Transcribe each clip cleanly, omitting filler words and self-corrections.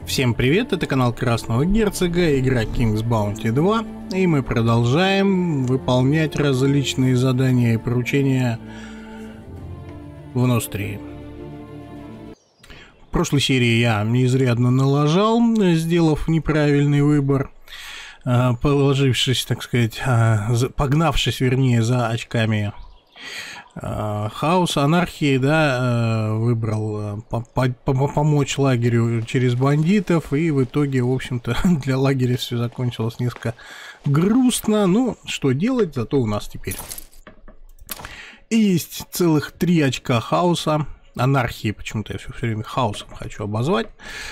Всем привет, это канал Красного Герцога, игра King's Bounty 2, и мы продолжаем выполнять различные задания и поручения в Нострии. В прошлой серии я изрядно налажал, сделав неправильный выбор, положившись, так сказать, погнавшись, вернее, за очками хаоса, анархии, да, выбрал помочь лагерю через бандитов, и в итоге, в общем-то, для лагеря все закончилось несколько грустно, но что делать, зато у нас теперь есть целых 3 очка хаоса, анархии, почему-то я все время хаосом хочу обозвать.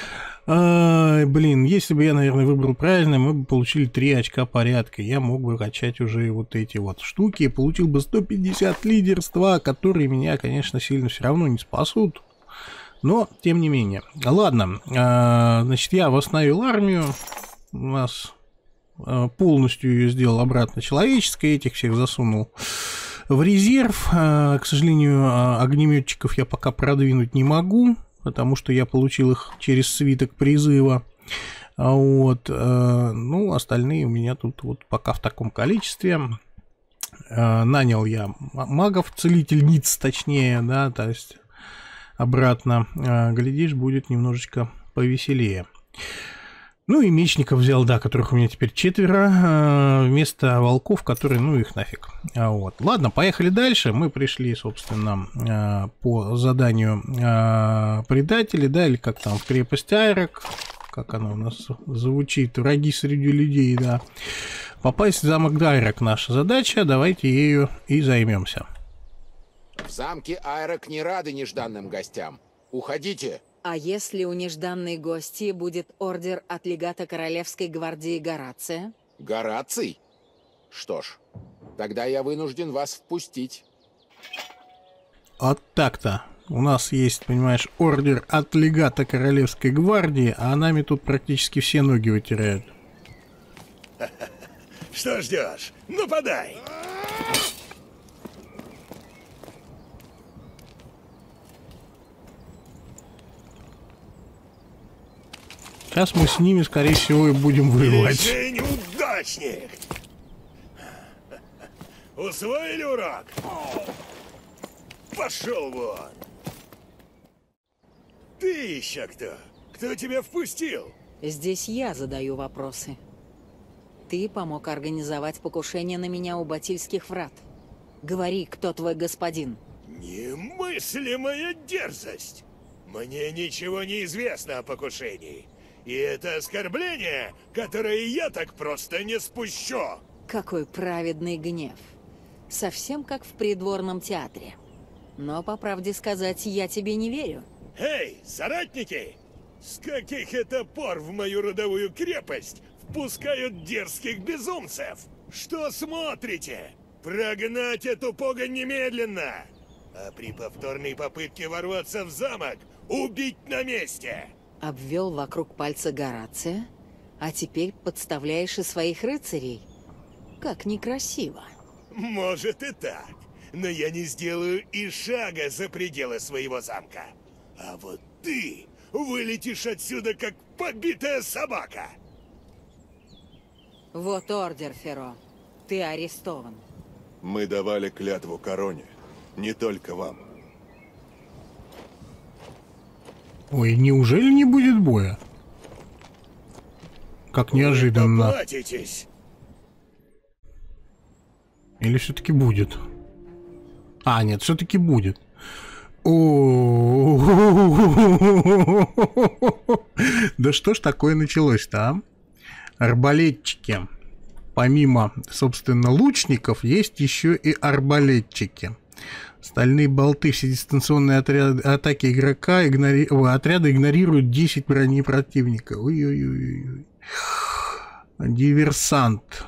Блин, если бы я, наверное, выбрал правильно, мы бы получили 3 очка порядка. Я мог бы качать уже вот эти вот штуки и получил бы 150 лидерства, которые меня, конечно, сильно все равно не спасут. Но, тем не менее. Ладно, значит, я восстановил армию. У нас полностью ее сделал обратно человеческой. Этих всех засунул в резерв. К сожалению, огнеметчиков я пока продвинуть не могу, потому что я получил их через свиток призыва. Вот. Ну, остальные у меня тут вот пока в таком количестве. Нанял я магов, целительниц, точнее, да, то есть обратно. Глядишь, будет немножечко повеселее. Ну и мечников взял, да, которых у меня теперь 4, вместо волков, которые, ну их нафиг. Вот. Ладно, поехали дальше. Мы пришли, собственно, по заданию предателей, да, или как там, в крепость Айрак, как она у нас звучит, враги среди людей, да. Попасть в замок Айрак наша задача, давайте ею и займемся. В замке Айрак не рады нежданным гостям. Уходите! А если у нежданной гости будет ордер от легата Королевской гвардии Горация? Гораций? Что ж, тогда я вынужден вас впустить. Вот так-то. У нас есть, понимаешь, ордер от легата Королевской гвардии, а нами тут практически все ноги вытирают. Что ждешь? Нападай! Сейчас мы с ними, скорее всего, и будем воевать. Ты неудачник! Усвоили урок? Пошел вон! Ты еще кто? Кто тебя впустил? Здесь я задаю вопросы. Ты помог организовать покушение на меня у Батильских врат. Говори, кто твой господин. Немыслимая дерзость! Мне ничего не известно о покушении. И это оскорбление, которое я так просто не спущу. Какой праведный гнев. Совсем как в придворном театре. Но, по правде сказать, я тебе не верю. Эй, соратники! С каких это пор в мою родовую крепость впускают дерзких безумцев? Что смотрите? Прогнать эту погонь немедленно! А при повторной попытке ворваться в замок убить на месте! Обвел вокруг пальца Горация, а теперь подставляешь и своих рыцарей. Как некрасиво. Может и так, но я не сделаю и шага за пределы своего замка. А вот ты вылетишь отсюда, как побитая собака. Вот ордер, Феро. Ты арестован. Мы давали клятву короне, не только вам. Ой, неужели не будет боя? Как неожиданно. Вы поплатитесь. Или все-таки будет? А, нет, все-таки будет. Да что ж такое началось-то, а? Арбалетчики. Помимо, собственно, лучников, есть еще и арбалетчики. Стальные болты, все дистанционные атаки игрока, отряда игнорируют 10 брони противника. Ой-ой-ой. Диверсант.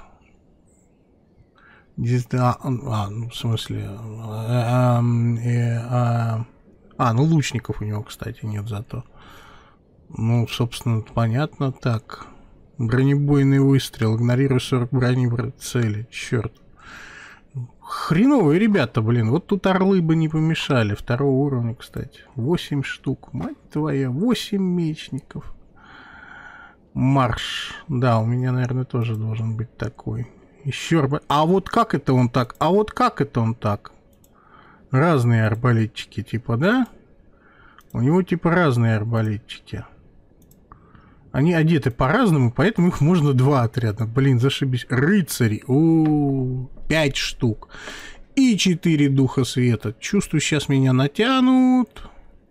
Ну, в смысле... ну, лучников у него, кстати, нет зато. Ну, собственно, понятно. Так. Бронебойный выстрел. Игнорирую 40 брони цели. Черт. Хреновые ребята, блин. Вот тут орлы бы не помешали. 2-го уровня, кстати. 8 штук. Мать твоя, 8 мечников. Марш. Да, у меня, наверное, тоже должен быть такой. Еще А вот как это он так? А вот как это он так? Разные арбалетчики, типа, да? У него, типа, разные арбалетчики. Они одеты по-разному, поэтому их можно 2 отряда. Блин, зашибись. Рыцари. О, 5 штук. И 4 духа света. Чувствую, сейчас меня натянут.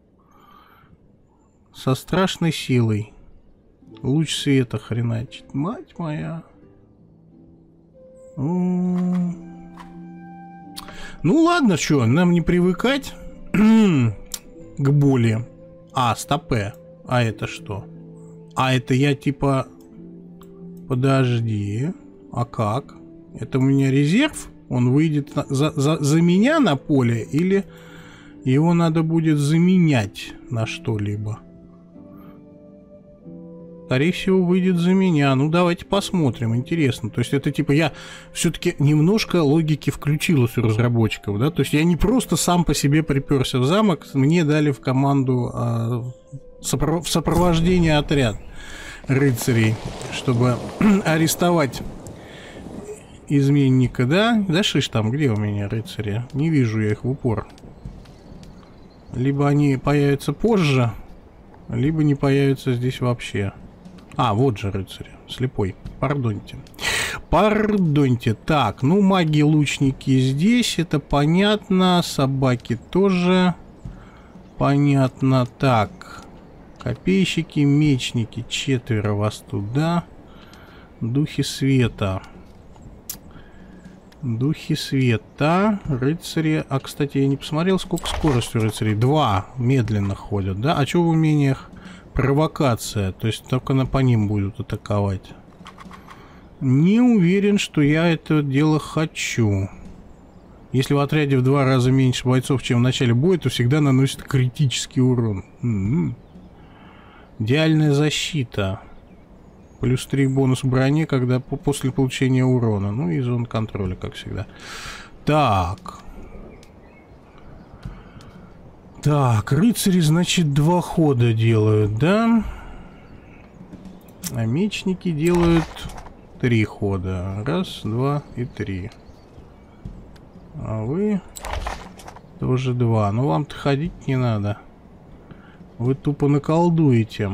Со страшной силой. Луч света хреначит. Мать моя. Ну ладно, что, нам не привыкать к боли. А, стопе. А это что? А это я типа... Подожди. А как? Это у меня резерв? Он выйдет за меня на поле? Или его надо будет заменять на что-либо? Скорее всего, выйдет за меня. Ну, давайте посмотрим. Интересно. То есть, это типа я все-таки немножко логики включилась у разработчиков, да? То есть, я не просто сам по себе приперся в замок, мне дали в команду в сопровождение отряд рыцарей, чтобы арестовать изменника, да? Да шиш там, где у меня рыцари? Не вижу я их в упор. Либо они появятся позже, либо не появятся здесь вообще. А, вот же рыцари. Слепой. Пардоньте. Пардоньте. Так, ну маги-лучники здесь, это понятно. Собаки тоже понятно. Так, копейщики, мечники. 4 вас туда. Духи света. Духи света. Рыцари. А, кстати, я не посмотрел, сколько скорости у рыцарей. 2 медленно ходят, да? А что в умениях? Провокация, то есть только по ним будут атаковать. Не уверен, что я это дело хочу. Если в отряде в 2 раза меньше бойцов, чем в начале боя, то всегда наносит критический урон. Идеальная защита. Плюс 3 бонус броне, когда после получения урона. Ну и зона контроля, как всегда. Так. Так, рыцари, значит, 2 хода делают, да? А мечники делают 3 хода. 1, 2 и 3. А вы тоже 2. Ну, вам-то ходить не надо. Вы тупо наколдуете.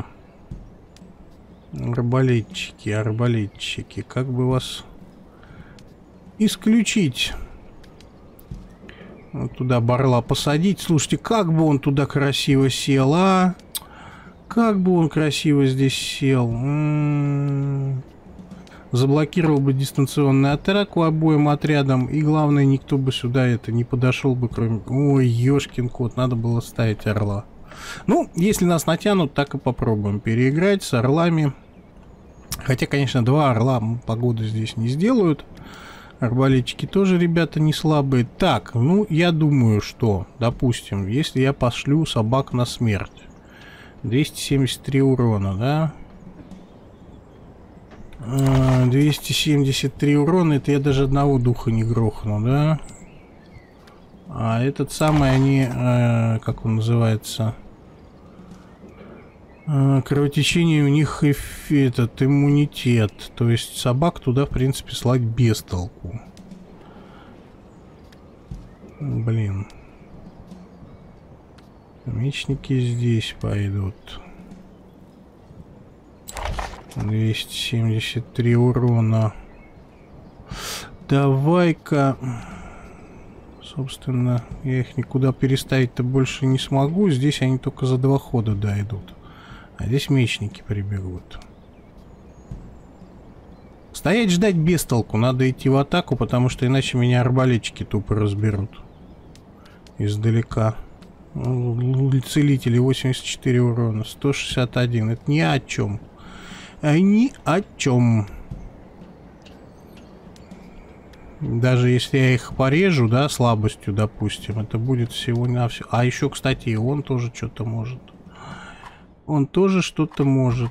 Арбалетчики, арбалетчики. Как бы вас исключить? Вот туда барла посадить. Слушайте, как бы он туда красиво сел, а? Как бы он красиво здесь сел. Заблокировал бы дистанционную атаку обоим отрядам. И главное, никто бы сюда это не подошел бы, кроме... Ой, ёшкин кот, надо было ставить орла. Ну, если нас натянут, так и попробуем переиграть с орлами. Хотя, конечно, 2 орла погоды здесь не сделают. Арбалетчики тоже, ребята, не слабые. Так, ну, я думаю, что, допустим, если я пошлю собак на смерть. 273 урона, да? 273 урона, это я даже одного духа не грохну, да? А этот самый, они, как он называется? Кровотечение у них этот иммунитет. То есть собак туда, в принципе, слать без толку. Блин. Мечники здесь пойдут. 273 урона. Давай-ка... Собственно, я их никуда переставить-то больше не смогу. Здесь они только за 2 хода дойдут. А здесь мечники прибегут. Стоять ждать без толку. Надо идти в атаку, потому что иначе меня арбалетчики тупо разберут. Издалека. Целители 84 урона. 161. Это ни о чем. Ни о чем. Даже если я их порежу, да, слабостью, допустим, это будет всего-навсего. А еще, кстати, и он тоже что-то может. Он тоже что-то может.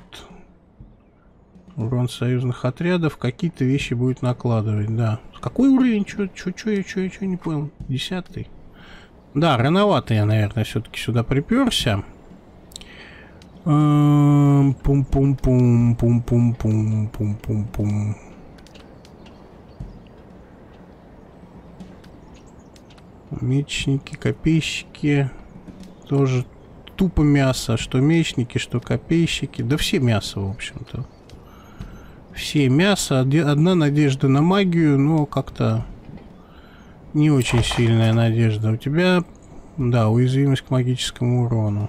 Урон союзных отрядов. Какие-то вещи будет накладывать, да. Какой уровень? Я не понял. 10-й. Да, рановато я, наверное, все-таки сюда приперся. Пум-пум-пум, пум-пум-пум, пум-пум-пум. Мечники, копейщики. Тоже тупо мясо. Что мечники, что копейщики. Да все мясо, в общем-то. Все мясо. Одна надежда на магию, но как-то не очень сильная надежда. У тебя, да, уязвимость к магическому урону.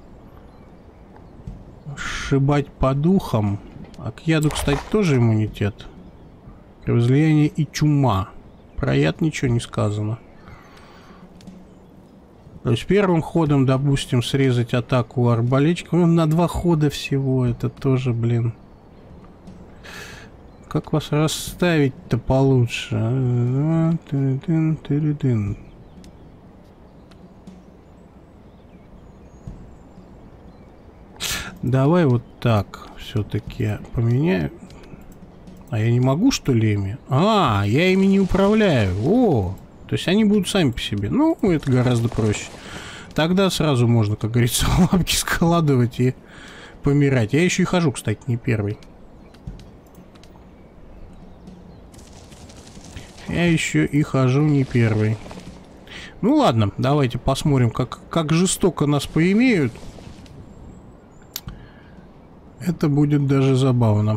Сшибать по духам. А к яду, кстати, тоже иммунитет. Кровоизлияние и чума. Про яд ничего не сказано. То есть первым ходом, допустим, срезать атаку арбалетчиком. На 2 хода всего. Это тоже, блин. Как вас расставить-то получше? Давай вот так все-таки поменяю. А я не могу, что ли, ими? А, я ими не управляю. О, то есть они будут сами по себе. Ну, это гораздо проще. Тогда сразу можно, как говорится, лапки складывать и помирать. Я еще и хожу, кстати, не первый. Я еще и хожу не первый. Ну ладно, давайте посмотрим, как жестоко нас поимеют. Это будет даже забавно.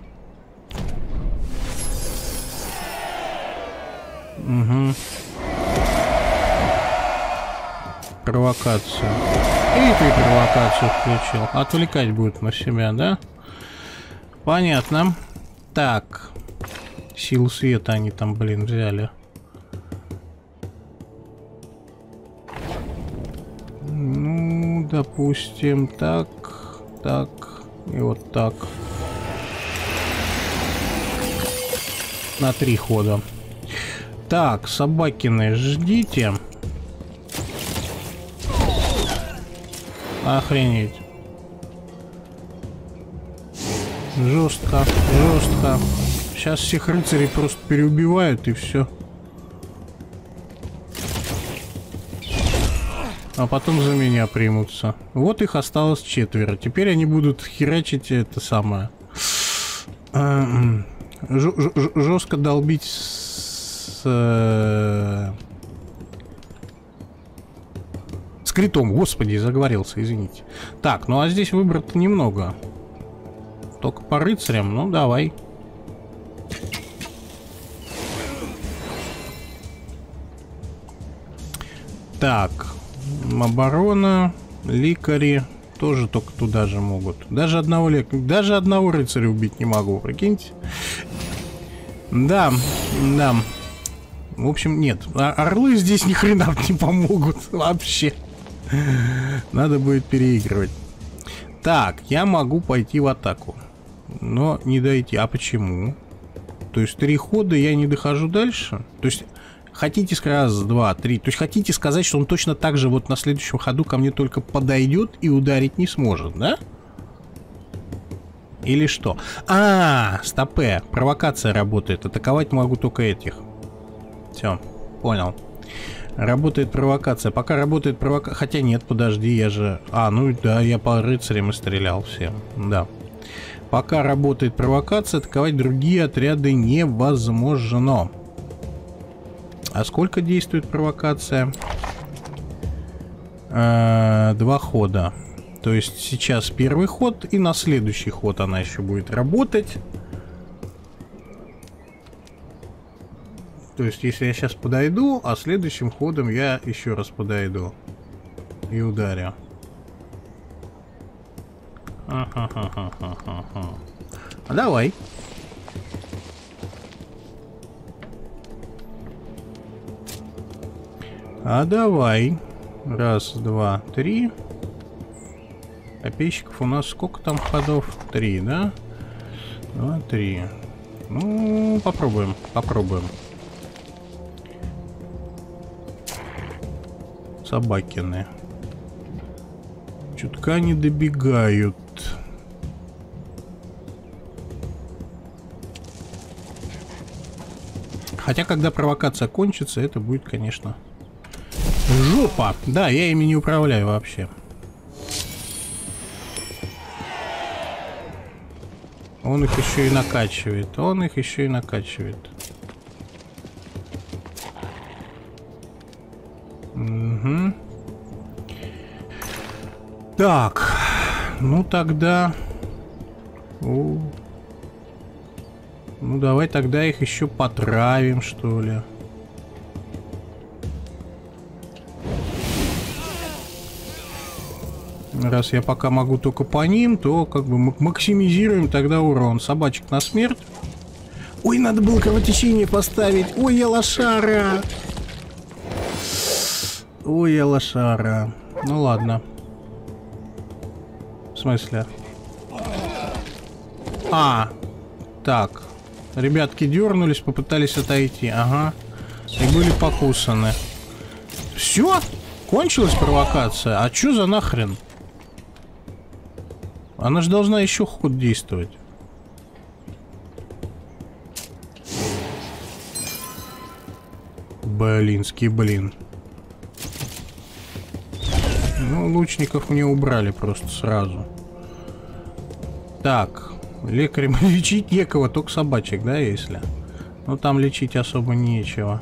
Угу. Провокацию. И ты провокацию включил. Отвлекать будет на себя, да? Понятно. Так. Силу света они там, блин, взяли. Ну, допустим, так, так и вот так. На 3 хода. Так, собакины, ждите. Охренеть. Жестко, жестко. Сейчас всех рыцарей просто переубивают и все. А потом за меня примутся. Вот их осталось 4. Теперь они будут херачить это самое. Жестко долбить с критом. Господи, заговорился, извините. Так, ну а здесь выбор-то немного. Только по рыцарям, ну давай. Так, оборона, лекари тоже только туда же могут. Даже одного рыцаря убить не могу, прикиньте. Да, да. В общем, нет. Орлы здесь ни хрена не помогут вообще. Надо будет переигрывать. Так, я могу пойти в атаку, но не дойти. А почему? То есть 3 хода я не дохожу дальше? То есть хотите сказать раз, 2, 3. То есть хотите сказать, что он точно так же вот на следующем ходу ко мне только подойдет и ударить не сможет, да? Или что? А, стопе. Провокация работает. Атаковать могу только этих. Все, понял. Работает провокация. Пока работает провокация... Хотя нет, подожди, я же... А, ну да, я по рыцарям и стрелял всем. Да. Пока работает провокация, атаковать другие отряды невозможно. А сколько действует провокация? 2 хода. То есть сейчас первый ход, и на следующий ход она еще будет работать. То есть если я сейчас подойду, а следующим ходом я еще раз подойду и ударю. А давай. А давай. Раз, 2, 3. Копейщиков у нас сколько там ходов? 3, да? 2, 3. Ну, попробуем, попробуем. Собакины. Чутка они добегают. Хотя, когда провокация кончится, это будет, конечно, жопа. Да, я ими не управляю вообще. Он их еще и накачивает. Он их еще и накачивает. Угу. Так. Ну тогда... Ну давай тогда их еще потравим, что ли. Раз я пока могу только по ним, то как бы максимизируем тогда урон. Собачек на смерть. Ой, надо было кровотечение поставить. Ой, я лошара. Ой, я лошара. Ну ладно. В смысле? А, так. Ребятки дернулись, попытались отойти. Ага. И были покусаны. Все? Кончилась провокация? А чё за нахрен? Она же должна еще ход действовать. Блинский блин. Ну, лучников мне убрали просто сразу. Так, лекарем лечить некого, только собачек, да, если? Ну, там лечить особо нечего.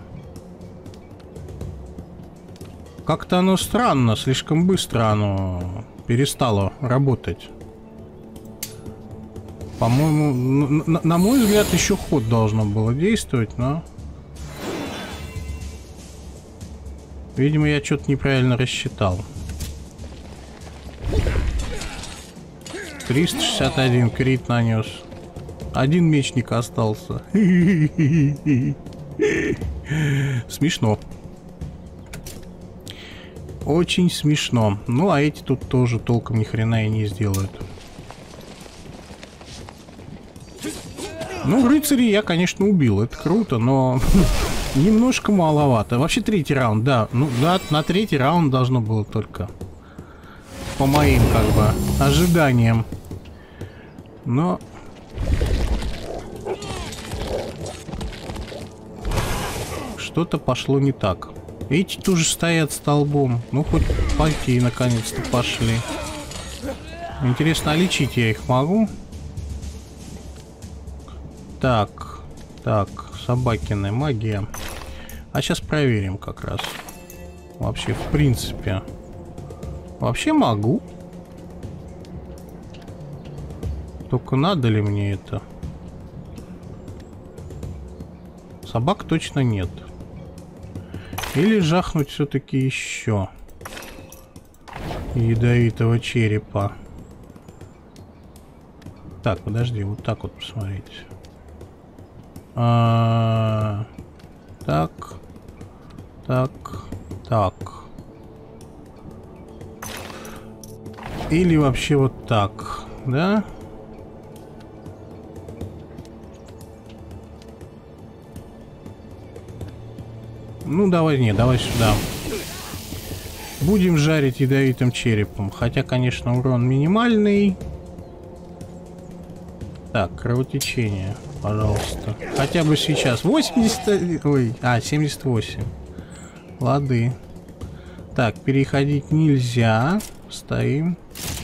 Как-то оно странно, слишком быстро оно перестало работать. По-моему, на мой взгляд, еще ход должно было действовать, но... Видимо, я что-то неправильно рассчитал. 361 крит нанес. Один мечник остался. Смешно. Очень смешно. Ну, а эти тут тоже толком ни хрена и не сделают. Ну, рыцарей я, конечно, убил. Это круто, но немножко маловато. Вообще третий раунд, да. Ну, да, на третий раунд должно было только. По моим, как бы, ожиданиям. Но... Что-то пошло не так. Эти тоже стоят столбом. Ну, хоть пойти наконец-то пошли. Интересно, а лечить я их могу? Так, так, собакины, магия. А сейчас проверим как раз. Вообще, в принципе. Вообще могу. Только надо ли мне это? Собак точно нет. Или жахнуть все-таки еще ядовитого черепа. Так, подожди, вот так вот посмотрите. Так, так, так. Или вообще вот так, да? Ну, давай, не, давай сюда. Будем жарить ядовитым черепом. Хотя, конечно, урон минимальный. Так, кровотечение, пожалуйста. Хотя бы сейчас. 80... Ой, 78. Лады. Так, переходить нельзя. Стоим.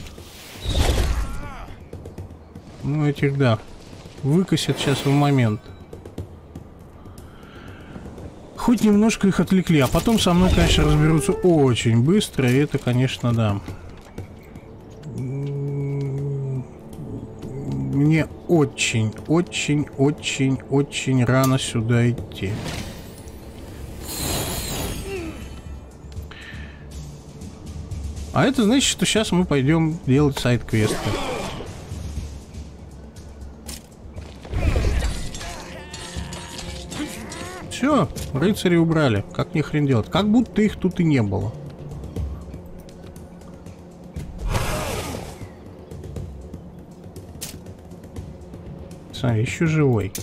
Ну, этих, да. Выкосят сейчас в момент. Хоть немножко их отвлекли, а потом со мной, конечно, разберутся очень быстро, и это, конечно, да. Мне очень, очень, очень, очень рано сюда идти. А это значит, что сейчас мы пойдем делать сайд-квесты. Все, рыцари убрали. Как ни хрен делать. Как будто их тут и не было. Смотри, еще живой.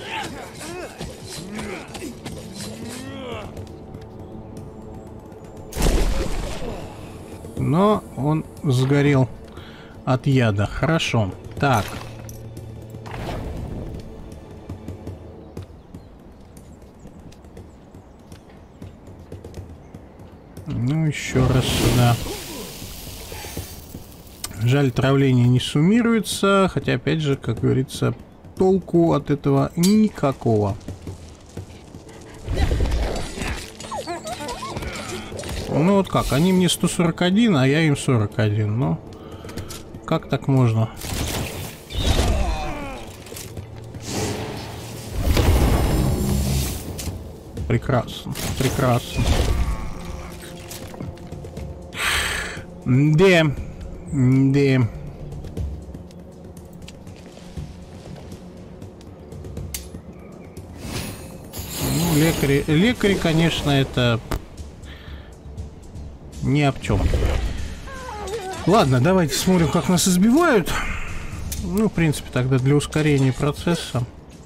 Но он сгорел от яда. Хорошо. Так. Ну, еще раз сюда. Жаль, травление не суммируется, хотя, опять же, как говорится, толку от этого никакого. Ну вот как, они мне 141, а я им 41, ну, как так можно? Прекрасно, прекрасно. Да. Да. Ну, лекари, конечно, это ни об чем. Ладно, давайте смотрим, как нас избивают. Ну, в принципе, тогда для ускорения процесса.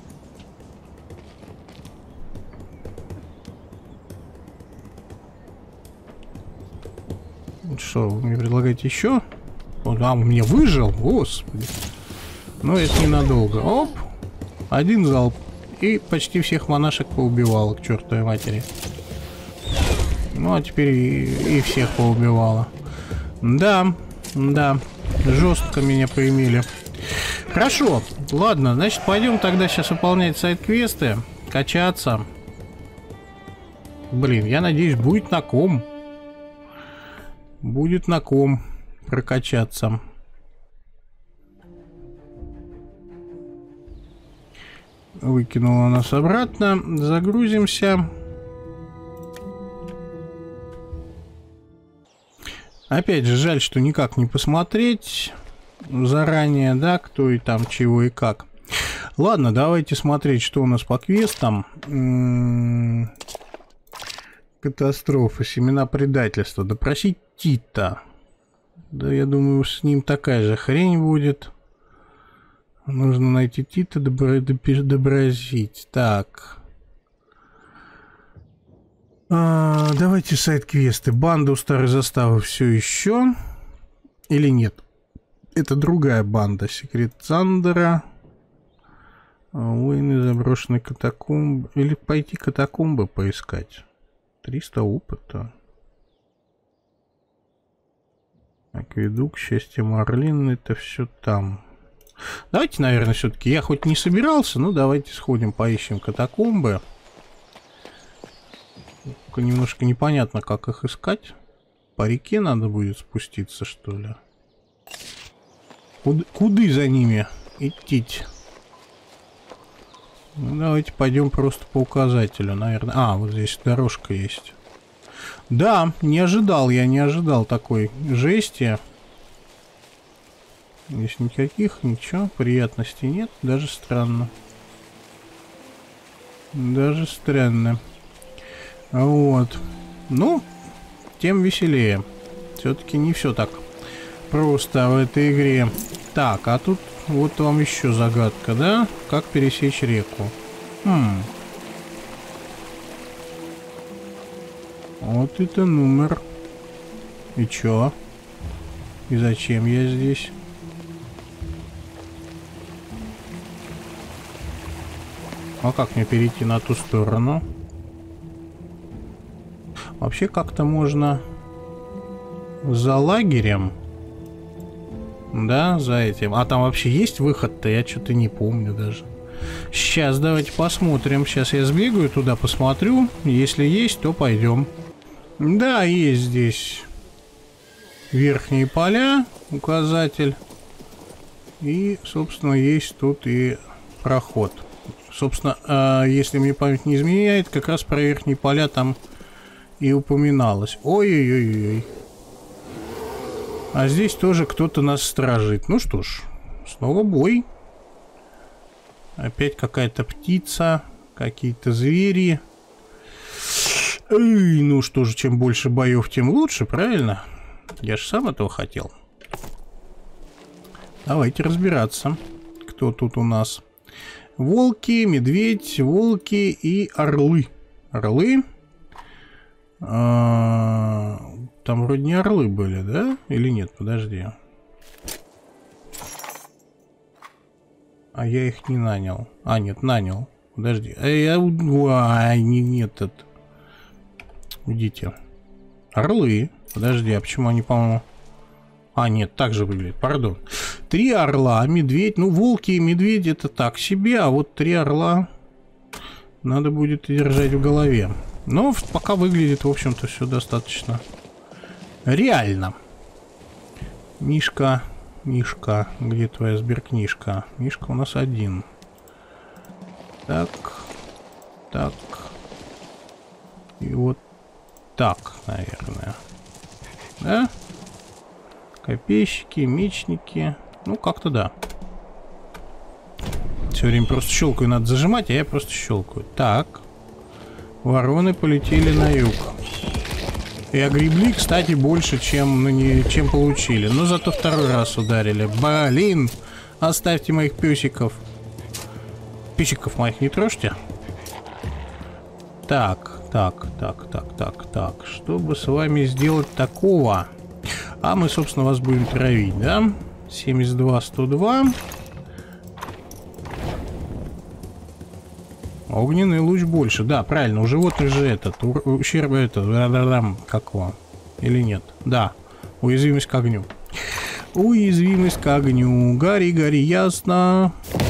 Что, вы мне предлагаете еще? А, он меня выжил? Господи. Но это ненадолго. Оп! Один залп. И почти всех монашек поубивала, к чертовой матери. Ну, а теперь и всех поубивала. Да, да. Жестко меня поимели. Хорошо. Ладно, значит, пойдем тогда сейчас выполнять сайд-квесты. Качаться. Блин, я надеюсь, будет на ком. Будет на ком прокачаться. Выкинула нас обратно. Загрузимся. Опять же, жаль, что никак не посмотреть заранее, да, кто и там, чего и как. Ладно, давайте смотреть, что у нас по квестам. Катастрофа, семена предательства. Допросить Тита. Да, я думаю, с ним такая же хрень будет. Нужно найти Тита, добросить. Так. Давайте сайд-квесты. Банда у старой заставы все еще. Или нет? Это другая банда. Секрет Цандера. Воины заброшенной катакомбы. Или пойти катакомбы поискать. 300 опыта. Акведук, счастье Марлин, это все там. Давайте, наверное, все-таки. Я хоть не собирался, но давайте сходим, поищем катакомбы. Только немножко непонятно, как их искать. По реке надо будет спуститься, что ли? Куда за ними идти? Ну, давайте пойдем просто по указателю, наверное. А, вот здесь дорожка есть. Да, не ожидал такой жести. Здесь никаких, ничего, приятностей нет, даже странно. Даже странно. Вот. Ну, тем веселее. Все-таки не все так просто в этой игре. Так, а тут вот вам еще загадка, да? Как пересечь реку? Вот это номер. И чё? И зачем я здесь? А как мне перейти на ту сторону? Вообще как-то можно за лагерем. Да, за этим. А там вообще есть выход-то? Я что-то не помню даже. Сейчас давайте посмотрим. Сейчас я сбегаю туда, посмотрю. Если есть, то пойдем. Да, есть здесь верхние поля, указатель. И, собственно, есть тут и проход. Собственно, если мне память не изменяет, как раз про верхние поля там и упоминалось. Ой-ой-ой-ой. А здесь тоже кто-то нас стражит. Ну что ж, снова бой. Опять какая-то птица, какие-то звери. Эй, ну что же, чем больше боев, тем лучше, правильно? Я же сам этого хотел. Давайте разбираться, кто тут у нас. Волки, медведь, волки и орлы. Орлы. Там вроде не орлы были, да? Или нет? Подожди. А я их не нанял. А, нет, нанял. Подожди. Нет, это... Уйдите. Орлы. Подожди, а почему они, по-моему... А, нет, так же выглядит, пардон. 3 орла, медведь. Ну, волки и медведи это так себе, а вот 3 орла надо будет держать в голове. Но пока выглядит, в общем-то, все достаточно реально. Мишка, Мишка, где твоя сберкнижка? Мишка у нас один. Так, так. И вот так, наверное. Да? Копейщики, мечники. Ну, как-то да. Все время просто щелкаю, надо зажимать, а я просто щелкаю. Так. Вороны полетели на юг. И огребли, кстати, больше, чем получили. Но зато второй раз ударили. Блин! Оставьте моих песиков. Песиков моих не трожьте. Так. Что бы с вами сделать такого? А мы, собственно, вас будем травить, да? 72, 102. Огненный луч больше. Да, правильно. У животных же этот. Ущерб это. Какого? Или нет? Да. Уязвимость к огню. Уязвимость к огню. Гори, гори, ясно.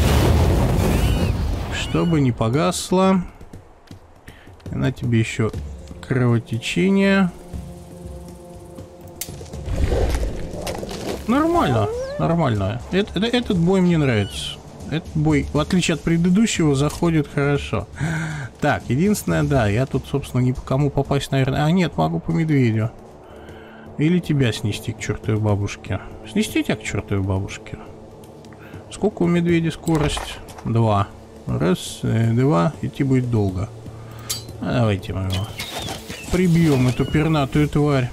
Чтобы не погасло. На тебе еще кровотечение. Нормально. Нормально. Этот бой мне нравится. Этот бой, в отличие от предыдущего, заходит хорошо. Так, единственное, да, я тут, собственно, ни по кому попасть, наверное... А, нет, могу по медведю. Или тебя снести к чертовой бабушке. Снести тебя к чертовой бабушке. Сколько у медведя скорость? 2. Раз, 2. Идти будет долго. А давайте мы его прибьем, эту пернатую тварь.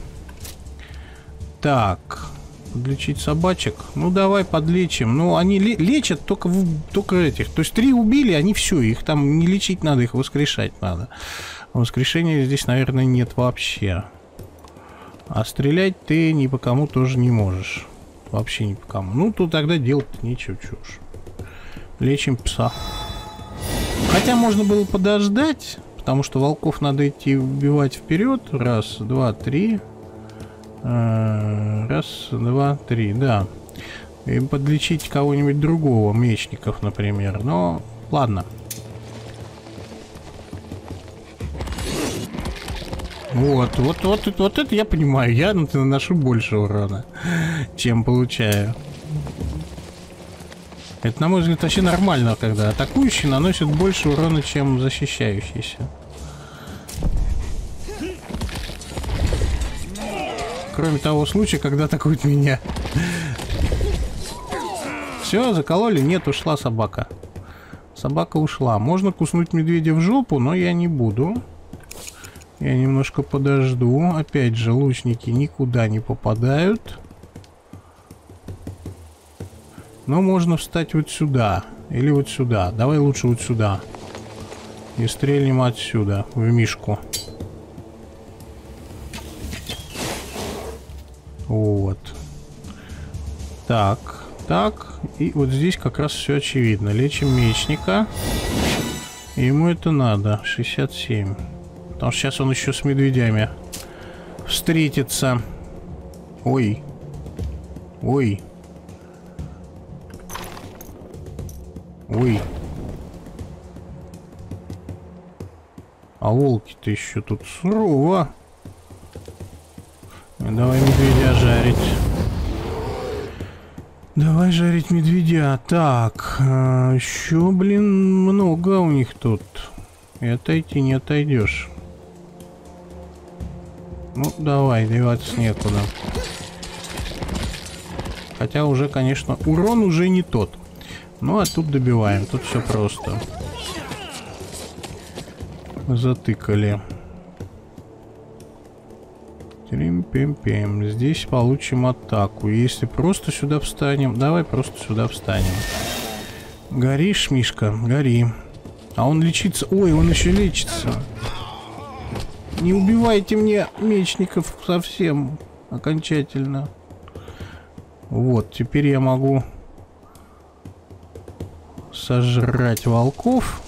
Так... Подлечить собачек. Ну, давай подлечим. Ну, они лечат только этих. То есть 3 убили, они все. Их там не лечить надо, их воскрешать надо. Воскрешения здесь, наверное, нет вообще. А стрелять ты ни по кому тоже не можешь. Вообще ни по кому. Ну, тут тогда делать нечего, чушь. Лечим пса. Хотя можно было подождать, потому что волков надо идти убивать вперед. Раз, два, три. Раз, два, три, да. И подлечить кого-нибудь другого, мечников, например. Но, ладно. Вот это я понимаю. Я наношу больше урона, чем получаю. Это, на мой взгляд, вообще нормально, когда атакующий наносит больше урона, чем защищающийся. Кроме того случая, когда атакует меня. Все, закололи? Нет, ушла собака. Собака ушла. Можно куснуть медведя в жопу, но я не буду. Я немножко подожду. Опять же, лучники никуда не попадают. Но можно встать вот сюда. Или вот сюда. Давай лучше вот сюда. И стрельнем отсюда, в мишку. Вот. Так, так. И вот здесь как раз все очевидно. Лечим мечника. Ему это надо. 67. Потому что сейчас он еще с медведями встретится. Ой. Ой. Ой. А волки-то еще тут сурово. Давай медведя жарить. Давай жарить медведя. Так, еще, блин, много у них тут. И отойти не отойдешь. Ну, давай, деваться некуда. Хотя уже, конечно, урон уже не тот. Ну, а тут добиваем. Тут все просто. Затыкали. Трим-пим-пим. Здесь получим атаку. Если просто сюда встанем... Давай просто сюда встанем. Горишь, Мишка? Гори. А он лечится... Ой, он еще лечится. Не убивайте мне мечников совсем. Окончательно. Вот, теперь я могу сожрать волков.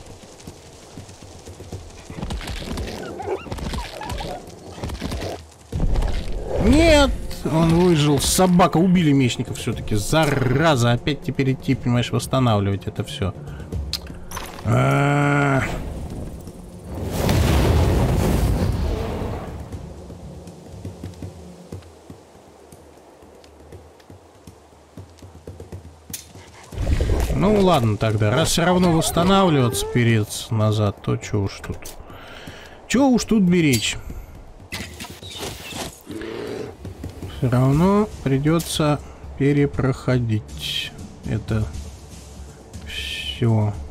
Нет! Он выжил. Собака. Убили мечников все-таки. Зараза. Опять теперь идти, понимаешь, восстанавливать это все. Ну ладно тогда. Раз все равно восстанавливаться, переться назад, то чё уж тут. Чё уж тут беречь. Все равно придется перепроходить это все.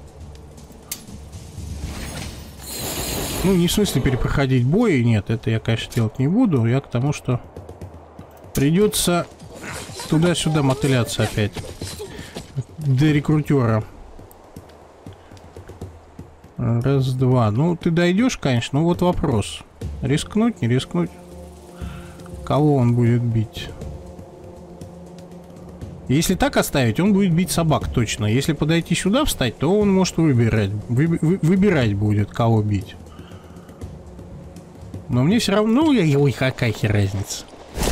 Ну, не в смысле перепроходить бой, нет, это я, конечно, делать не буду. Я к тому, что придется туда-сюда мотыляться опять. До рекрутера. Раз, два. Ну, ты дойдешь, конечно, ну вот вопрос. Рискнуть, не рискнуть? Кого он будет бить? Если так оставить, он будет бить собак точно. Если подойти сюда встать, то он может выбирать. Выбирать будет, кого бить. Но мне все равно... Ну, ой, какая разница.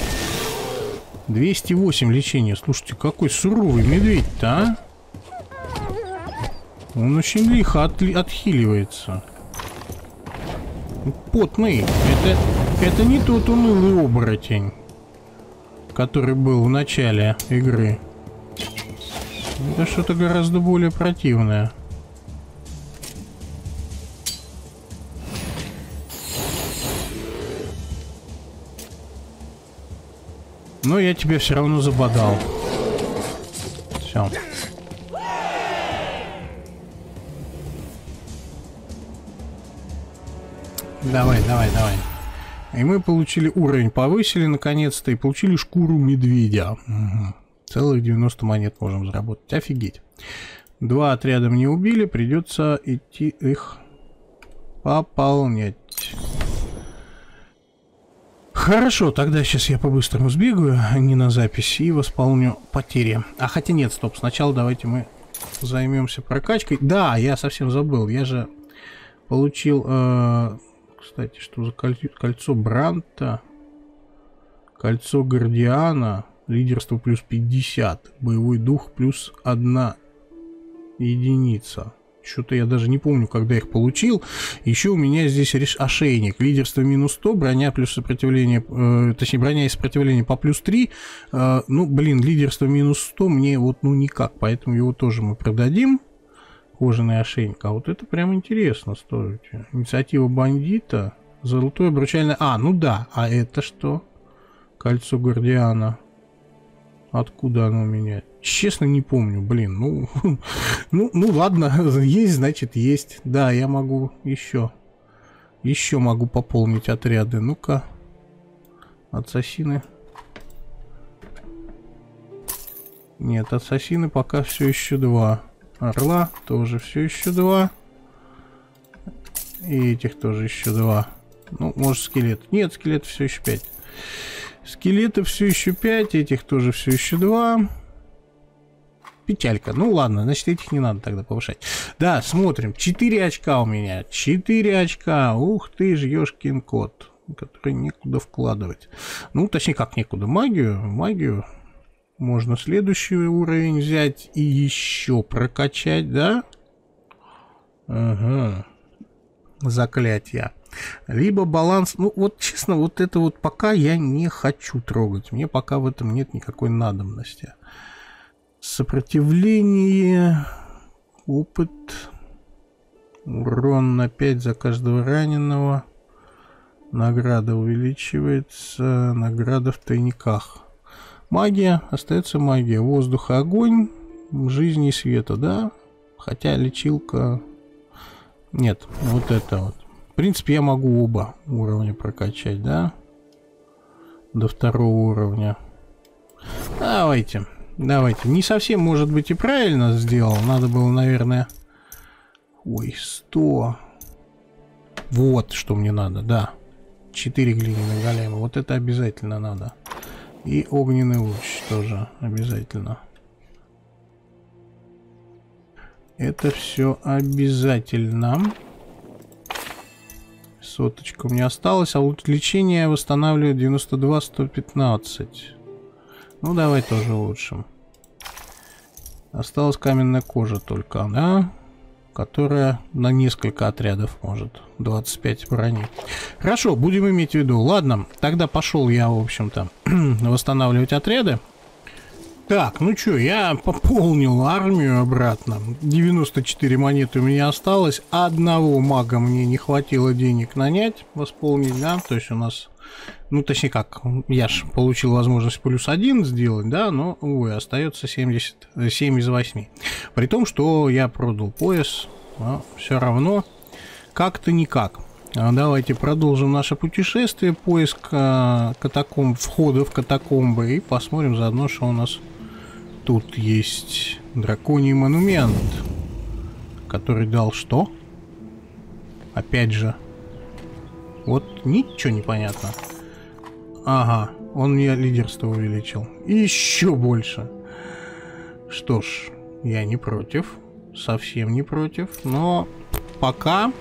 208 лечения. Слушайте, какой суровый медведь-то, а? Он очень лихо отхиливается. Потный. Это не тот унылый оборотень, который был в начале игры. Это что-то гораздо более противное. Но я тебя все равно забодал. Все. Давай, давай, давай. И мы получили уровень, повысили наконец-то и получили шкуру медведя. Угу. Целых 90 монет можем заработать. Офигеть. 2 отряда мне убили, придется идти их пополнять. Хорошо, тогда сейчас я по-быстрому сбегаю, не на запись, и восполню потери. А хотя нет, стоп, сначала давайте мы займемся прокачкой. Да, я совсем забыл, я же получил... Кстати, что за кольцо Бранта, кольцо Гардиана, лидерство плюс 50, боевой дух плюс 1 единица. Что-то я даже не помню, когда их получил. Еще у меня здесь ошейник. Лидерство минус 100, броня плюс сопротивление, точнее, броня и сопротивление по плюс 3. Ну, блин, лидерство минус 100 мне вот, ну, никак, поэтому его тоже мы продадим. Кожаный ошейник. А вот это прям интересно стоит. Инициатива бандита. Золотое обручальное... А, ну да. А это что? Кольцо Гардиана. Откуда оно у меня? Честно, не помню. Блин, ну... ну ладно. Есть, значит, есть. Да, я могу еще. Еще могу пополнить отряды. Ну-ка. Ассасины. Нет, ассасины пока все еще 2. Орла тоже все еще 2. И этих тоже еще 2. Ну, может, скелет. Нет, скелет все еще 5. Скелетов все еще 5. Этих тоже все еще 2. Печалька. Ну, ладно, значит, этих не надо тогда повышать. Да, смотрим. 4 очка у меня. 4 очка. Ух ты ж, ёшкин кот. Который некуда вкладывать. Ну, точнее, как некуда. Магию. Можно следующий уровень взять и еще прокачать, да? Угу. Заклятие. Либо баланс. Ну, вот честно, вот это вот пока я не хочу трогать. Мне пока в этом нет никакой надобности. Сопротивление. Опыт. Урон на 5 за каждого раненого. Награда увеличивается. Награда в тайниках. Магия, остается магия. Воздух и огонь, жизни и света, да? Хотя лечилка... Нет, вот это вот. В принципе, я могу оба уровня прокачать, да? До 2-го уровня. Давайте. Не совсем, может быть, и правильно сделал. Надо было, наверное... Ой, 100. Вот, что мне надо, да. 4 глиняных голема. Вот это обязательно надо. И огненный луч тоже обязательно. Это все обязательно. Соточка у меня осталась, а вот лечение восстанавливает 92-115. Ну, давай тоже улучшим. Осталась каменная кожа только, да? Которая на несколько отрядов может. 25 брони. Хорошо, будем иметь в виду. Ладно, тогда пошел я, в общем-то, восстанавливать отряды. Так, ну что, я пополнил армию обратно. 94 монеты у меня осталось. Одного мага мне не хватило денег нанять, восполнить, да? То есть у нас... Ну, точнее как, я ж получил возможность +1 сделать, да, но, увы, остается 7 из 8. При том, что я продал пояс, но все равно как-то никак. Давайте продолжим наше путешествие, поиск катакомб, входа в катакомбы, и посмотрим заодно, что у нас тут есть. Драконий монумент, который дал что? Опять же, вот ничего не понятно. Ага, он мне лидерство увеличил. И еще больше. Что ж, я не против. Совсем не против. Но пока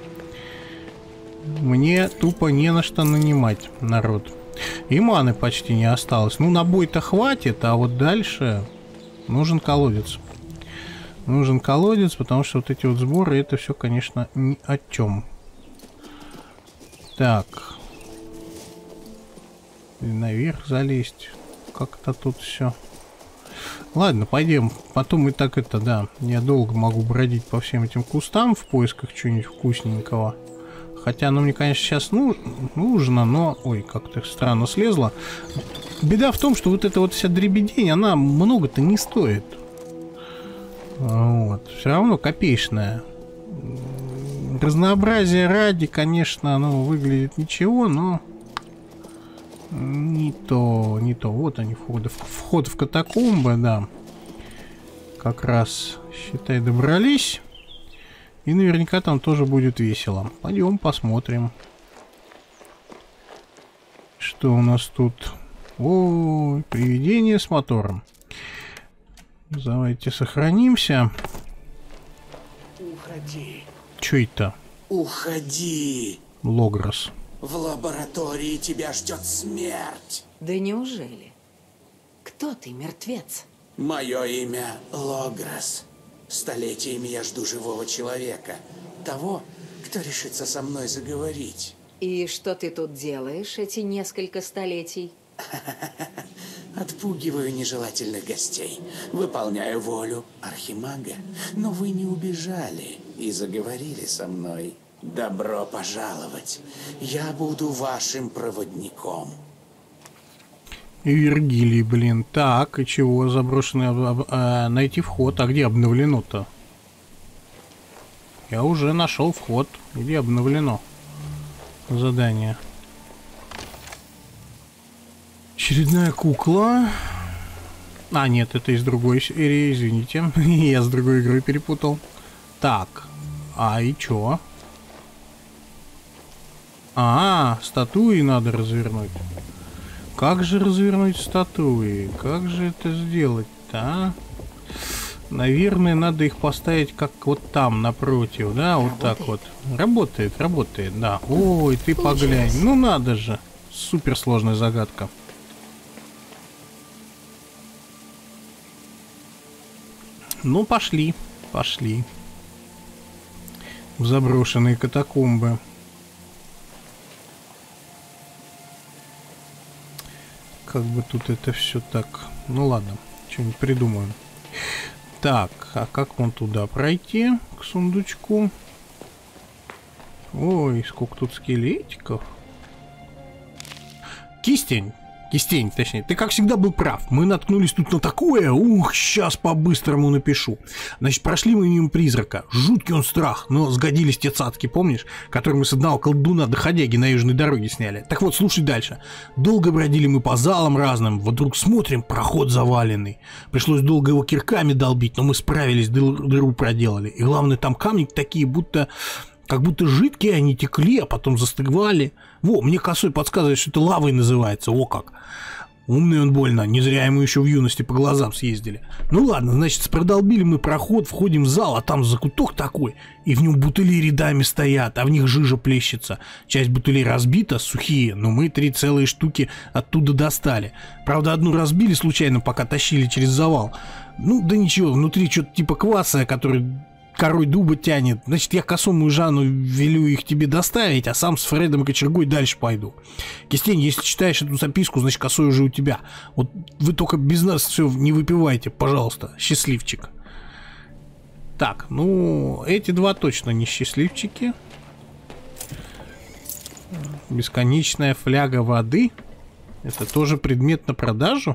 мне тупо не на что нанимать народ. И маны почти не осталось. Ну, на бой-то хватит, а вот дальше нужен колодец. Нужен колодец, потому что вот эти вот сборы, это все, конечно, ни о чем. Так. Наверх залезть. Как-то тут все. Ладно, пойдем. Потом и так это, да. Я долго могу бродить по всем этим кустам в поисках чего-нибудь вкусненького. Хотя оно мне, конечно, сейчас нужно, но... Ой, как-то странно слезло. Беда в том, что вот эта вот вся дребедень, она много-то не стоит. Вот. Все равно копеечная. Разнообразие ради, конечно, оно выглядит ничего, но... Не то. Вот они, вход в катакомбы, да. Как раз, считай, добрались. И наверняка там тоже будет весело. Пойдем посмотрим. Что у нас тут? Ой, привидение с мотором. Давайте сохранимся. Уходи. Чё это? Уходи. Логрос. В лаборатории тебя ждет смерть. Да неужели? Кто ты, мертвец? Мое имя Логрос. Столетиями я жду живого человека. Того, кто решится со мной заговорить. И что ты тут делаешь эти несколько столетий? Отпугиваю нежелательных гостей. Выполняю волю Архимага. Но вы не убежали и заговорили со мной. Добро пожаловать. Я буду вашим проводником. Вергилий, блин. Так, и чего? Заброшенный... найти вход. А где обновлено-то? Я уже нашел вход. Где обновлено задание? Очередная кукла. А, нет, это из другой серии, извините. Я с другой игрой перепутал. Так. А, и чё? А, статуи надо развернуть. Как же развернуть статуи? Как же это сделать-то, а? Наверное, надо их поставить как вот там, напротив, да? Вот так вот. Работает, да. Ой, ты поглянь. Ну надо же. Суперсложная загадка. Ну, пошли. В заброшенные катакомбы. Как бы тут это все так... Ну ладно, что-нибудь придумаем. Так, а как вон туда пройти? К сундучку. Ой, сколько тут скелетиков. Кистень, точнее. Ты, как всегда, был прав. Мы наткнулись тут на такое. Ух, сейчас по-быстрому напишу. Значит, прошли мы мимо призрака. Жуткий он страх, но сгодились те цацки, помнишь? Которые мы с одного колдуна доходяги на южной дороге сняли. Так вот, слушай дальше. Долго бродили мы по залам разным. Вдруг смотрим, проход заваленный. Пришлось долго его кирками долбить, но мы справились, дыру проделали. И главное, там камни такие, как будто жидкие они текли, а потом застывали. Во, мне косой подсказывает, что это лавой называется. О как. Умный он больно, не зря ему еще в юности по глазам съездили. Ну ладно, значит, продолбили мы проход, входим в зал, а там закуток такой, и в нем бутыли рядами стоят, а в них жижа плещется. Часть бутылей разбита, сухие, но мы 3 целые штуки оттуда достали. Правда, одну разбили случайно, пока тащили через завал. Ну, да ничего, внутри что-то типа кваса, который корой дуба тянет. Значит, я косому и Жанну велю их тебе доставить, а сам с Фредом и кочергой дальше пойду. Кистень, если читаешь эту записку, значит, косой уже у тебя. Вот вы только без нас все не выпивайте, пожалуйста. Счастливчик. Так, ну, эти 2 точно не счастливчики. Бесконечная фляга воды. Это тоже предмет на продажу?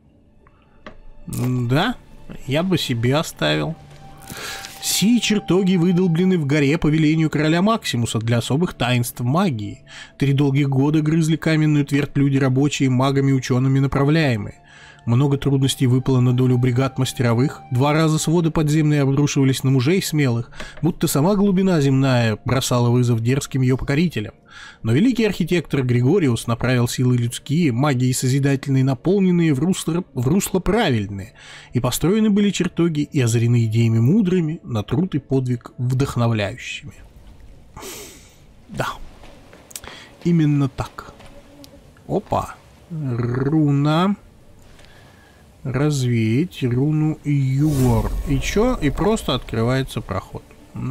Да, я бы себе оставил. Сии чертоги выдолблены в горе по велению короля Максимуса для особых таинств магии. 3 долгих года грызли каменную твердь люди рабочие, магами, учеными направляемые. Много трудностей выпало на долю бригад мастеровых. 2 раза своды подземные обрушивались на мужей смелых, будто сама глубина земная бросала вызов дерзким ее покорителям. Но великий архитектор Григориус направил силы людские, магии созидательные, наполненные в русло правильные, и построены были чертоги и озарены идеями мудрыми, на труд и подвиг вдохновляющими. Да, именно так. Опа, руна. Развеять руну Югор. И чё? И просто открывается проход.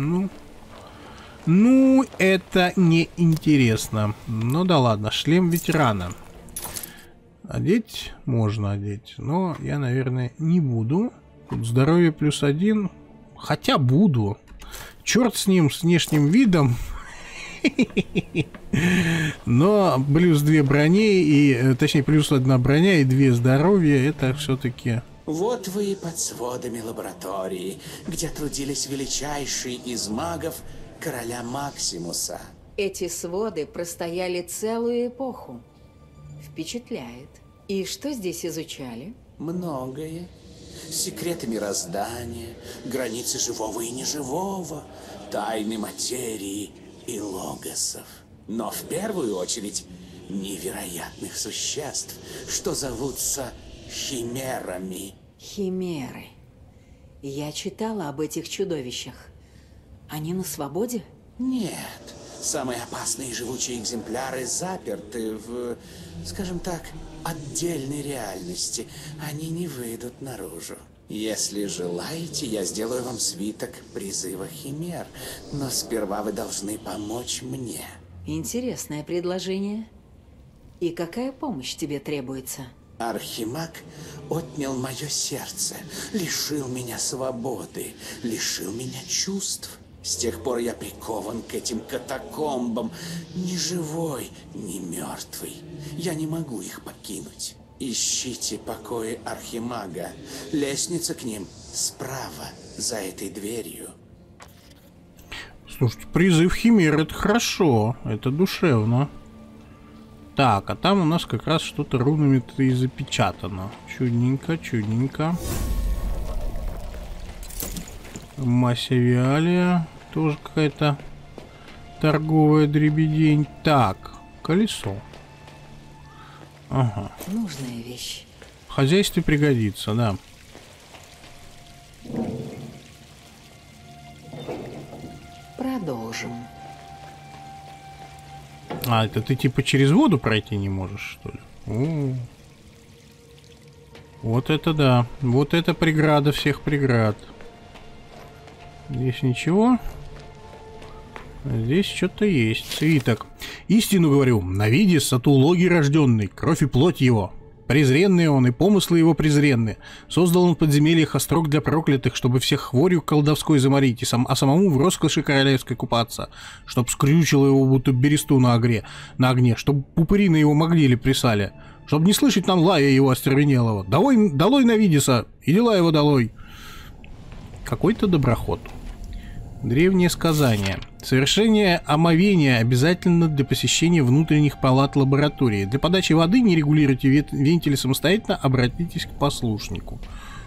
Ну, это не интересно. Ну да ладно, шлем ветерана. Одеть можно одеть, но я, наверное, не буду. Тут здоровье +1. Хотя буду. Черт с ним, с внешним видом. Но +2 брони, и точнее +1 броня и 2 здоровья, это все-таки... Вот вы и под сводами лаборатории, где трудились величайшие из магов короля Максимуса. Эти своды простояли целую эпоху. Впечатляет. И что здесь изучали? Многое. Секреты мироздания, границы живого и неживого, тайны материи и логосов. Но в первую очередь невероятных существ, что зовутся химерами. Химеры. Я читала об этих чудовищах. Они на свободе? Нет. Самые опасные живучие экземпляры заперты в, скажем так, отдельной реальности. Они не выйдут наружу. Если желаете, я сделаю вам свиток призыва химер, но сперва вы должны помочь мне. Интересное предложение. И какая помощь тебе требуется? Архимаг отнял мое сердце, лишил меня свободы, лишил меня чувств. С тех пор я прикован к этим катакомбам, ни живой, ни мертвый. Я не могу их покинуть. Ищите покои Архимага. Лестница к ним справа, за этой дверью. Слушайте, призыв химер — это хорошо, это душевно. Так, а там у нас как раз что-то рунами-то и запечатано. Чудненько, чудненько. Массивиалия. Тоже какая-то торговая дребедень. Так, колесо. Ага. Нужная вещь. В хозяйстве пригодится, да. Продолжим. А, это ты типа через воду пройти не можешь, что ли? О-о-о. Вот это да. Вот это преграда всех преград. Здесь ничего. Здесь что-то есть. Свиток. Истину говорю, Навидис от улоги рожденный, кровь и плоть его. Презренный он, и помыслы его презренны. Создал он в подземельях острог для проклятых, чтобы всех хворью колдовской заморить, а самому в роскоши королевской купаться, чтоб скрючило его, будто бересту на огне, чтоб пупыри на его могиле плясали, чтоб не слышать нам лая его остервенелого. Долой Навидиса, и дела его долой. Какой-то доброход. Древнее сказание. Совершение омовения обязательно для посещения внутренних палат лаборатории. Для подачи воды не регулируйте вентили самостоятельно, обратитесь к послушнику.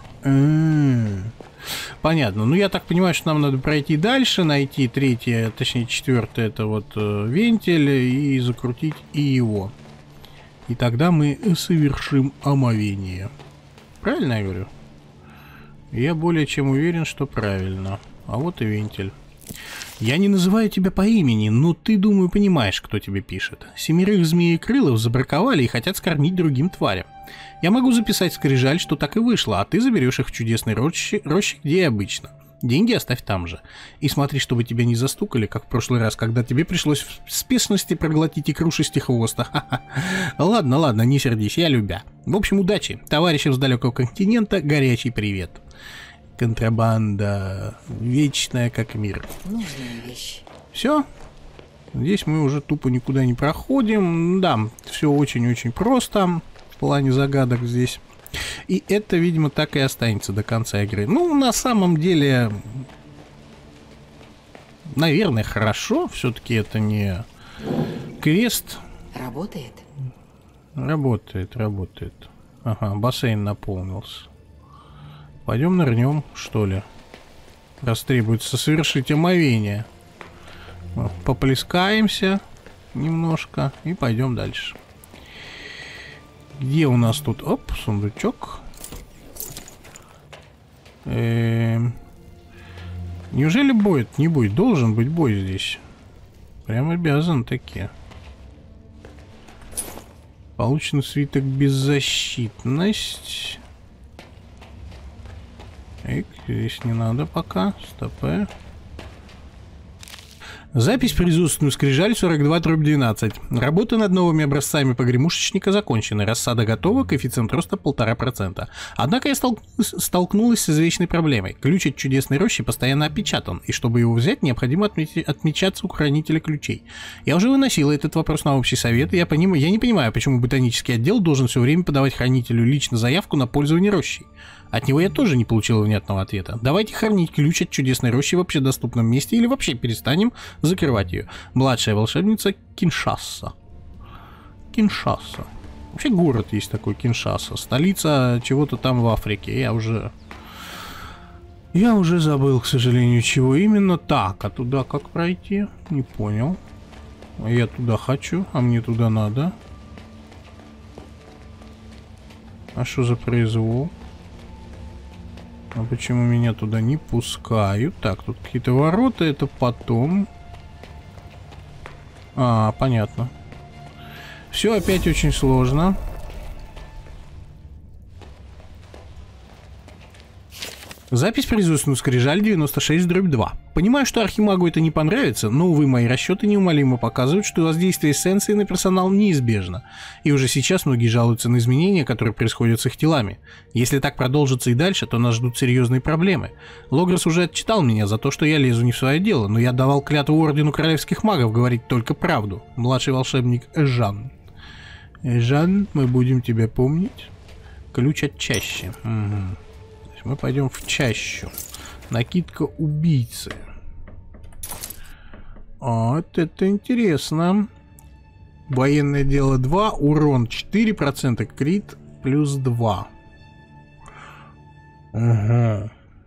Понятно. Ну, я так понимаю, что нам надо пройти дальше, найти третье, точнее четвертое, это вот вентиль, и закрутить и его. И тогда мы совершим омовение. Правильно я говорю? Я более чем уверен, что правильно. А вот и вентиль. Я не называю тебя по имени, но ты, думаю, понимаешь, кто тебе пишет. 7 змеекрылов забраковали и хотят скормить другим тварям. Я могу записать в скрижаль, что так и вышло, а ты заберешь их в чудесной роще, где и обычно. Деньги оставь там же. И смотри, чтобы тебя не застукали, как в прошлый раз, когда тебе пришлось в спешности проглотить икру шестихвоста. Ладно, ладно, не сердись, я любя. В общем, удачи. Товарищам с далекого континента горячий привет. Контрабанда вечная, как мир. Нужная вещь. Все. Здесь мы уже тупо никуда не проходим. Да, все очень-очень просто в плане загадок здесь. И это, видимо, так и останется до конца игры. Ну, на самом деле, наверное, хорошо. Все-таки это не квест. Работает? Работает, работает. Ага, бассейн наполнился. Пойдем нырнем, что ли. Раз требуется совершить омовение. Поплескаемся немножко и пойдем дальше. Где у нас тут? Оп, сундучок. Неужели бой не будет? Должен быть бой здесь. Прям обязан таки. Получен свиток беззащитность. Здесь не надо пока. Стопэ. Запись присутственную скрижаль 42/12. Работа над новыми образцами погремушечника закончена. Рассада готова, коэффициент роста 1,5%. Однако я столкнулась с извечной проблемой. Ключ от чудесной рощи постоянно опечатан, и чтобы его взять, необходимо отмечаться у хранителя ключей. Я уже выносила этот вопрос на общий совет, и я не понимаю, почему ботанический отдел должен все время подавать хранителю лично заявку на пользование рощей. От него я тоже не получила внятного ответа. Давайте хранить ключ от чудесной рощи в общедоступном месте или вообще перестанем закрывать ее. Младшая волшебница Киншаса. Киншаса. Вообще город есть такой, Киншаса. Столица чего-то там в Африке. Я уже забыл, к сожалению, чего именно. Так, а туда как пройти? Не понял. Я туда хочу, а мне туда надо. А что за произвол? А почему меня туда не пускают? Так, тут какие-то ворота, это потом. А, понятно. Все опять очень сложно. Запись присутственную скрижаль 96/2. Понимаю, что Архимагу это не понравится, но, увы, мои расчеты неумолимо показывают, что воздействие эссенции на персонал неизбежно. И уже сейчас многие жалуются на изменения, которые происходят с их телами. Если так продолжится и дальше, то нас ждут серьезные проблемы. Логрос уже отчитал меня за то, что я лезу не в свое дело, но я давал клятву Ордену Королевских Магов говорить только правду. Младший волшебник Жан. Жан, мы будем тебя помнить. Ключ от чащи. Угу. Мы пойдем в чащу. Накидка убийцы. Вот это интересно. Военное дело 2, урон 4%, крит плюс 2. Угу.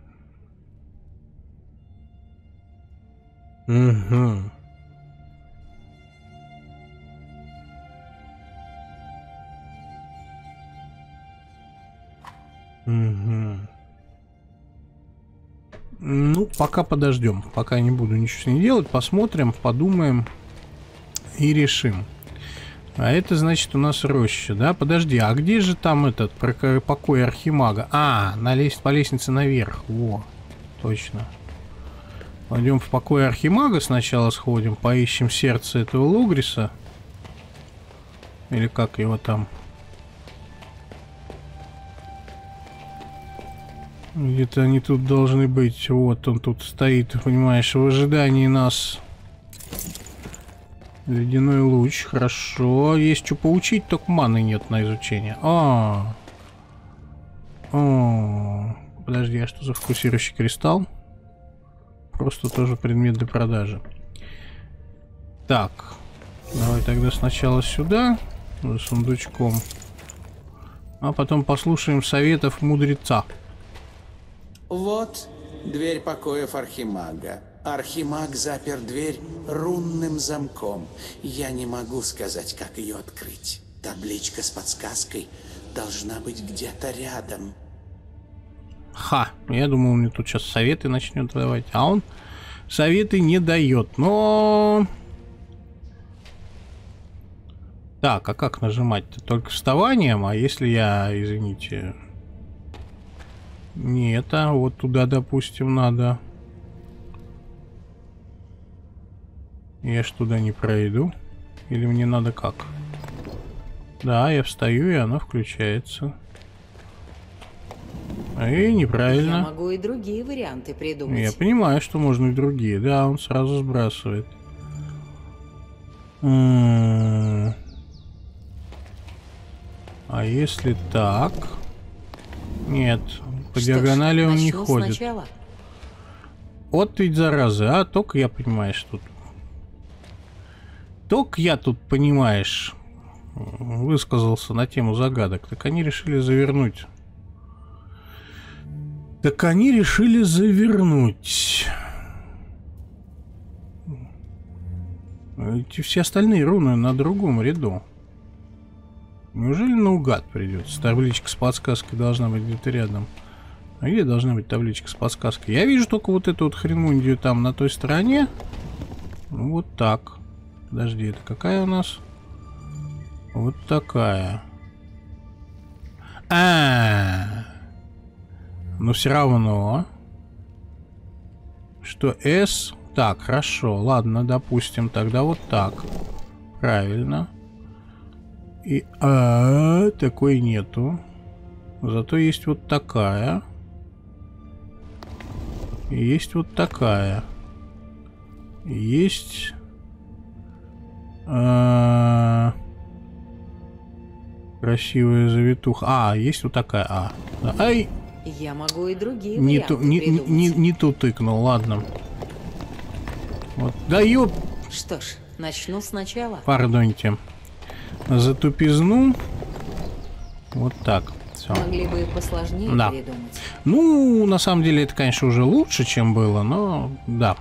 Угу. Угу. Ну, пока подождем. Пока не буду ничего с ней делать. Посмотрим, подумаем и решим. А это значит у нас роща, да? Подожди, а где же там этот покой Архимага? А, по лестнице наверх. Во, точно. Пойдем в покой Архимага сначала сходим. Поищем сердце этого Логриса. Или как его там? Где-то они тут должны быть. Вот он тут стоит, понимаешь, в ожидании нас. Ледяной луч, хорошо. Есть что поучить, только маны нет на изучение. Подожди, а что за фокусирующий кристалл? Просто тоже предмет для продажи. Так, давай тогда сначала сюда, за сундучком. А потом послушаем советов мудреца. Вот дверь покоев Архимага. Архимаг запер дверь рунным замком. Я не могу сказать, как ее открыть. Табличка с подсказкой должна быть где-то рядом. Ха, я думал, он мне тут сейчас советы начнет давать, а он советы не дает, но... Так, а как нажимать-то? Только вставанием, а если я, извините... Не это, вот туда, допустим, надо. Я ж туда не пройду. Или мне надо как? Да, я встаю, и она включается. И неправильно. Я могу и другие варианты придумать. Я понимаю, что можно и другие. Да, он сразу сбрасывает. А если так? Нет, по диагонали он не ходит. Сначала. Вот ведь зараза, а? Только я, понимаешь, тут... Только я тут, понимаешь, высказался на тему загадок. Так они решили завернуть. Эти все остальные руны на другом ряду. Неужели наугад придется? Табличка с подсказкой должна быть где-то рядом. А где должна быть табличка с подсказкой? Я вижу только вот эту вот хренундию там на той стороне. Ну, вот так. Подожди, это какая у нас? Вот такая. Но все равно. Что S... Так, хорошо. Ладно, допустим. Тогда вот так. Правильно. И такой нету. Зато есть вот такая. И есть вот такая. И есть... красивая завитуха. Есть вот такая. Да. Ай! Я могу и другие варианты придумать. Не ту тыкнул, ладно. Вот. Да ёп! Что ж, начну сначала. Пардоньте. За тупизну. Вот так. Всё. Могли бы и посложнее придумать. Ну, на самом деле, это, конечно, уже лучше, чем было, но да.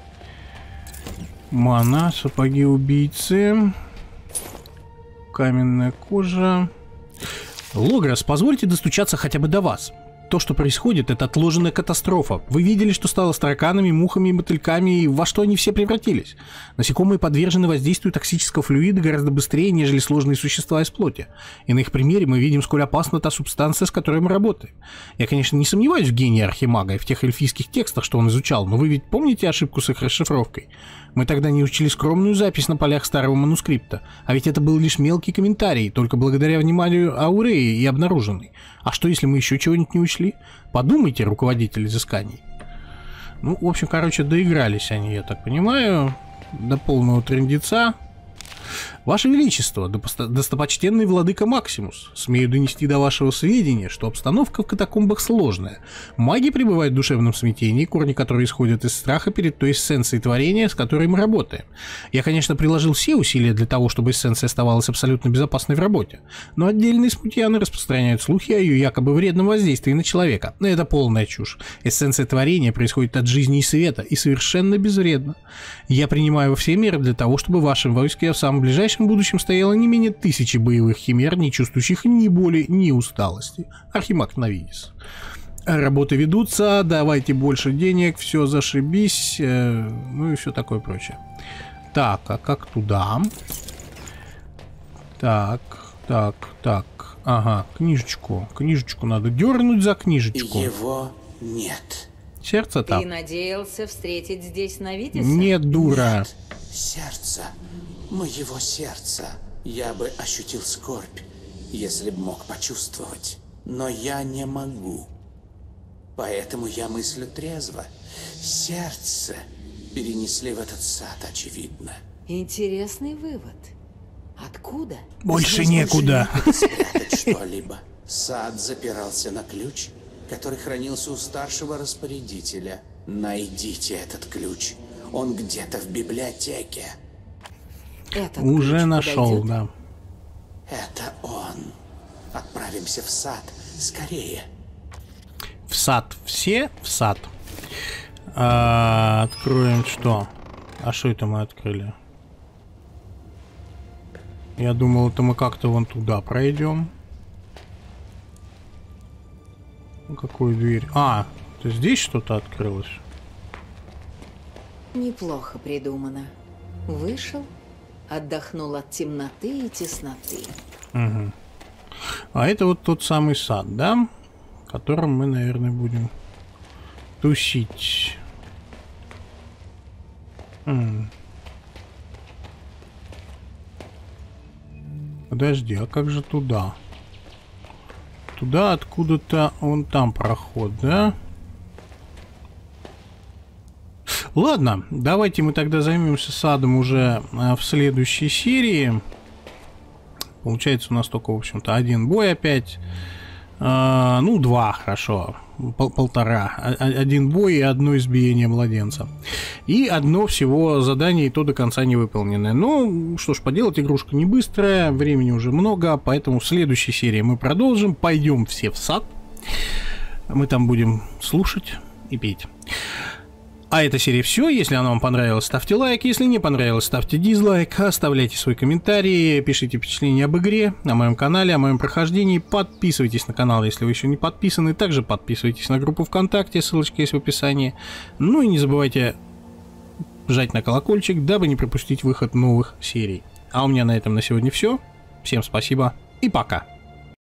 Мана, сапоги убийцы. Каменная кожа. Логрос, позвольте достучаться хотя бы до вас. То, что происходит, это отложенная катастрофа. Вы видели, что стало с тараканами, мухами, мотыльками, и во что они все превратились? Насекомые подвержены воздействию токсического флюида гораздо быстрее, нежели сложные существа из плоти. И на их примере мы видим, сколь опасна та субстанция, с которой мы работаем. Я, конечно, не сомневаюсь в гении Архимага и в тех эльфийских текстах, что он изучал, но вы ведь помните ошибку с их расшифровкой? Мы тогда не учли скромную запись на полях старого манускрипта, а ведь это был лишь мелкий комментарий, только благодаря вниманию Ауреи и обнаруженный. А что, если мы еще чего-нибудь не учли? Подумайте, руководитель изысканий. Ну, в общем, короче, доигрались они, я так понимаю, до полного трындеца. Ваше Величество, достопочтенный владыка Максимус, смею донести до вашего сведения, что обстановка в катакомбах сложная. Маги пребывают в душевном смятении, корни которой исходят из страха перед той эссенцией творения, с которой мы работаем. Я, конечно, приложил все усилия для того, чтобы эссенция оставалась абсолютно безопасной в работе, но отдельные смутьяны распространяют слухи о ее якобы вредном воздействии на человека. Но это полная чушь. Эссенция творения происходит от жизни и света, и совершенно безвредна. Я принимаю все меры для того, чтобы в вашем войске в самом ближайшем будущем стояло не менее 1000 боевых химер, не чувствующих ни боли, ни усталости. Архимаг Навидис. Работы ведутся, давайте больше денег, все зашибись, ну и все такое прочее. Так, а как туда? Так. Ага, книжечку надо дернуть за книжечку. Его нет. Сердце там. Ты надеялся встретить здесь Навидиса? Нет, дура. Нет. Сердце. Моего сердца. Я бы ощутил скорбь, если бы мог почувствовать. Но я не могу. Поэтому я мыслю трезво. Сердце перенесли в этот сад, очевидно. Интересный вывод. Откуда? Больше Здесь некуда. Больше некуда спрятать что-либо. Сад запирался на ключ, который хранился у старшего распорядителя. Найдите этот ключ. Он где-то в библиотеке. Этот Уже ключ нашел, подойдет? да. Это он. Отправимся в сад. Скорее. В сад. Все в сад. Откроем что? А что это мы открыли? Я думал, это мы как-то вон туда пройдем. Какую дверь? А, то здесь что-то открылось. Неплохо придумано. Вышел, отдохнул от темноты и тесноты. Угу. А это вот тот самый сад, да? В котором мы, наверное, будем тусить. Подожди, а как же туда? Туда откуда-то вон там проход, да? Ладно, давайте мы тогда займемся садом уже в следующей серии. Получается у нас только, в общем-то, один бой опять. Ну, два, хорошо. Полтора. Один бой и одно избиение младенца. И одно всего задание, и то до конца не выполненное. Ну, что ж поделать, игрушка не быстрая, времени уже много, поэтому в следующей серии мы продолжим. Пойдем все в сад. Мы там будем слушать и петь. А эта серия все. Если она вам понравилась, ставьте лайк. Если не понравилось, ставьте дизлайк. Оставляйте свой комментарий. Пишите впечатления об игре, о моем канале, о моем прохождении. Подписывайтесь на канал, если вы еще не подписаны. Также подписывайтесь на группу ВКонтакте. Ссылочка есть в описании. Ну и не забывайте жать на колокольчик, дабы не пропустить выход новых серий. А у меня на этом на сегодня все. Всем спасибо и пока.